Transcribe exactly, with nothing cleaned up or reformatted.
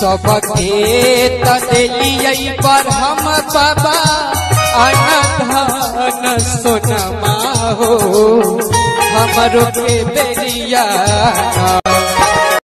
सबके तदेलियै पर हम बाबा अनधन सोनमा हो हमरो के बेरिया